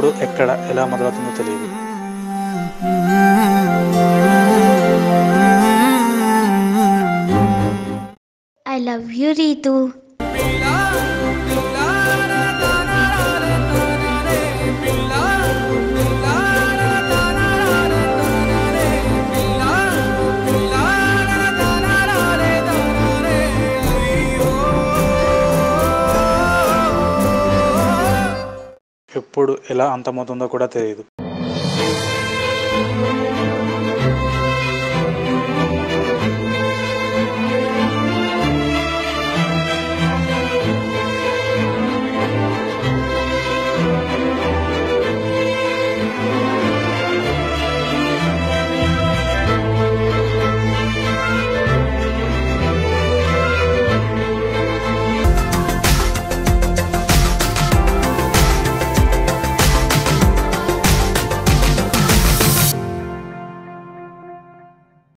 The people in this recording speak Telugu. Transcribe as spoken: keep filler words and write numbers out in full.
ఎప్పుడు ఎక్కడ ఎలా మొదలవుతుందో తెలియదు. I love you Ritu. ఎప్పుడు ఎలా అంతమవుతుందో కూడా తెలియదు.